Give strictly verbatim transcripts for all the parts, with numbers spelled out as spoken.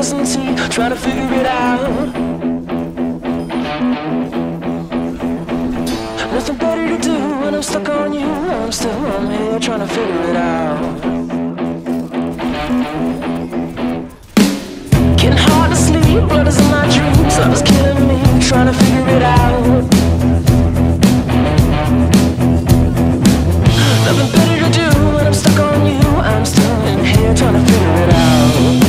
some tea, trying to figure it out. Nothing better to do when I'm stuck on you. I'm still I'm here trying to figure it out. Getting hard to sleep, blood is in my dreams. Love is killing me, trying to figure it out. Nothing better to do when I'm stuck on you. I'm still in here trying to figure it out.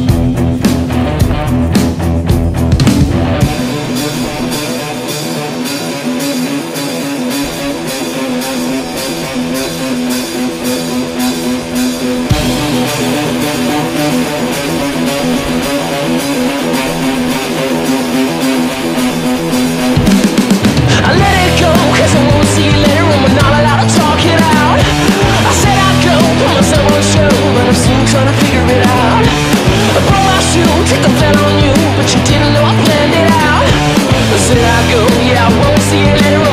I let it go, cause I won't see you later when we're not allowed to talk it out. I said I'd go, put myself on the show, but I'm still trying to figure it out. I brought my shoe, take a plan on you, but you didn't know I planned it out. I said I'd go, yeah, I won't see you later.